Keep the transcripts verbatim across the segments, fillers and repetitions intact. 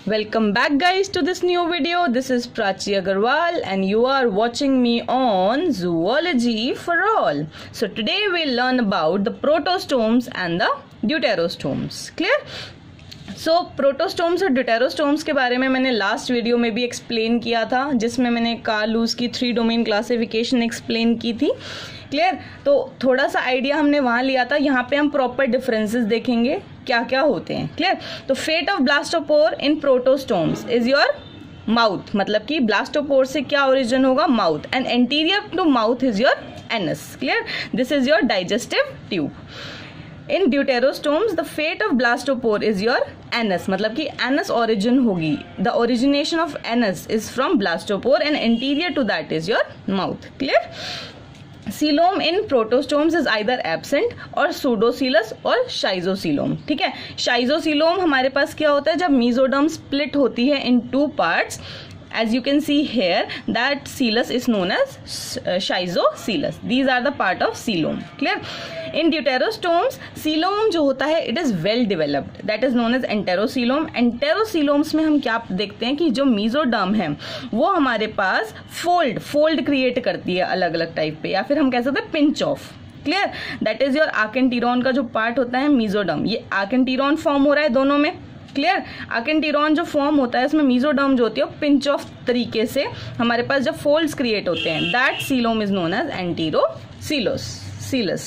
Welcome back guys to this new video. This is Prachi Agarwal and you are watching me on Zoology for All. So today we'll learn about the protostomes and the deuterostomes. Clear? So so, protostomes और deuterostomes के बारे में मैंने last video में भी explain किया था, जिसमें मैंने कार्ल लूस की थ्री डोमेन क्लासिफिकेशन एक्सप्लेन की थी. क्लियर? तो थोड़ा सा आइडिया हमने वहाँ लिया था. यहाँ पे हम प्रॉपर डिफरेंसेस देखेंगे क्या क्या होते हैं. क्लियर? तो fate of blastopore in protostomes is your mouth, मतलब कि ब्लास्टोपोर से क्या ओरिजिन होगा? Mouth. And anterior to mouth is your anus. Clear? This is your digestive tube. In deuterostomes the fate of blastopore is your anus, मतलब कि anus origin होगी. The origination of anus is from blastopore and anterior to that is your mouth. Clear? Coelom in protostomes is either absent और सूडोसीलस और schizocoelom. ठीक है, schizocoelom हमारे पास क्या होता है? जब मीजोडर्म स्प्लिट होती है in two parts. As you can see here, that coelus is known as uh, schizocoelus. These are the part of coelom. Clear? In deuterostomes, coelom जो होता है it is well developed. That is known as enterocoelom. Enterocoeloms में हम क्या देखते हैं कि जो mesoderm है वो हमारे पास fold fold create करती है अलग अलग टाइप पे, या फिर हम कह सकते हैं pinch off. Clear? That is your archenteron का जो पार्ट होता है मीजोडर्म. ये आर्केंटीरॉन फॉर्म हो रहा है दोनों में. क्लियर? आर्केंटीरॉन जो फॉर्म होता है इसमें मीजोडर्म जो होती है पिंच ऑफ तरीके से हमारे पास जब फोल्ड्स क्रिएट होते हैं, that coelom is known as enterocoelous coelous.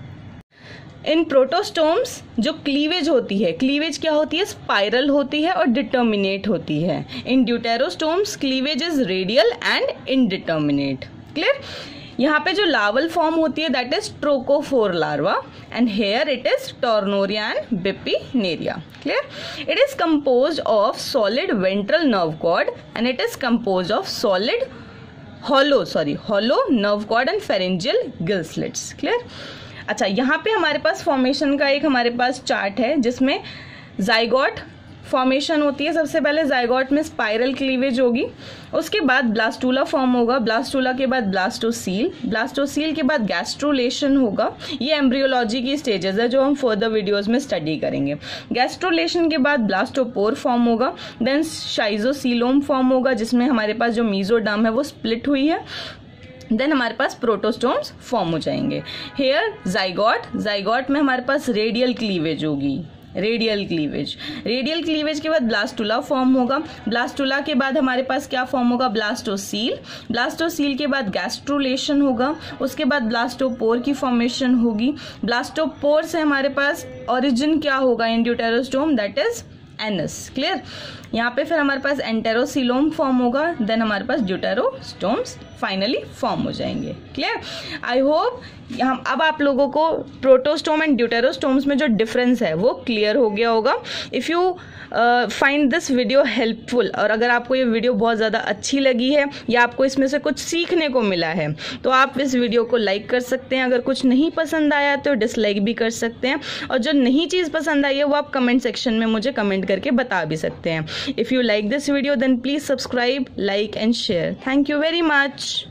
In protostomes जो क्लीवेज होती है, क्लीवेज क्या होती है? स्पाइरल होती है और डिटर्मिनेट होती है. In deuterostomes cleavage is radial and indeterminate. Clear? यहाँ पे जो लार्वल फॉर्म होती है that is trochophore larva and here it is tornaria and bipinnaria. Clear? It is composed of solid ventral nerve cord and it is composed of solid hollow sorry hollow nerve cord and pharyngeal gill slits. Clear? अच्छा, यहाँ पे हमारे पास formation का एक हमारे पास chart है जिसमें zygote formation होती है. सबसे पहले जाइगोट में स्पाइरल क्लीवेज होगी, उसके बाद ब्लास्टूला फॉर्म होगा, ब्लास्टूला के बाद ब्लास्टोसील, ब्लास्टोसील के बाद गैस्ट्रोलेशन होगा. ये एम्ब्रियोलॉजी की स्टेजेस है जो हम फर्दर वीडियोस में स्टडी करेंगे. गैस्ट्रोलेशन के बाद ब्लास्टोपोर फॉर्म होगा, देन शाइजोसीलोम फॉर्म होगा जिसमें हमारे पास जो मीजोडर्म है वो स्प्लिट हुई है. देन हमारे पास प्रोटोस्टोम्स फॉर्म हो जाएंगे. हेयर जाइगोट, जाइगोट में हमारे पास रेडियल क्लीवेज होगी, रेडियल क्लीवेज. रेडियल क्लीवेज के बाद ब्लास्टुला फॉर्म होगा, ब्लास्टुला के बाद हमारे पास क्या फॉर्म होगा? ब्लास्टोसील, ब्लास्टोसील के बाद गैस्ट्रोलेशन होगा, उसके बाद ब्लास्टोपोर की फॉर्मेशन होगी. ब्लास्टोपोर से हमारे पास ओरिजिन क्या होगा in deuterostome? That is anus. Clear? यहाँ पे फिर हमारे पास एंटेरोसीलोम फॉर्म होगा, देन हमारे पास ड्यूटेरोस्टोम्स फाइनली फॉर्म हो जाएंगे. क्लियर? आई होप हम अब आप लोगों को प्रोटोस्टोम एंड ड्यूटेरोस्टोम्स में जो डिफरेंस है वो क्लियर हो गया होगा. If you find this video helpful, और अगर आपको ये वीडियो बहुत ज़्यादा अच्छी लगी है या आपको इसमें से कुछ सीखने को मिला है तो आप इस वीडियो को लाइक कर सकते हैं. अगर कुछ नहीं पसंद आया तो डिसलाइक भी कर सकते हैं, और जो नहीं चीज़ पसंद आई है वो आप कमेंट सेक्शन में मुझे कमेंट करके बता भी सकते हैं. If you like this video then please subscribe, like and share. Thank you very much.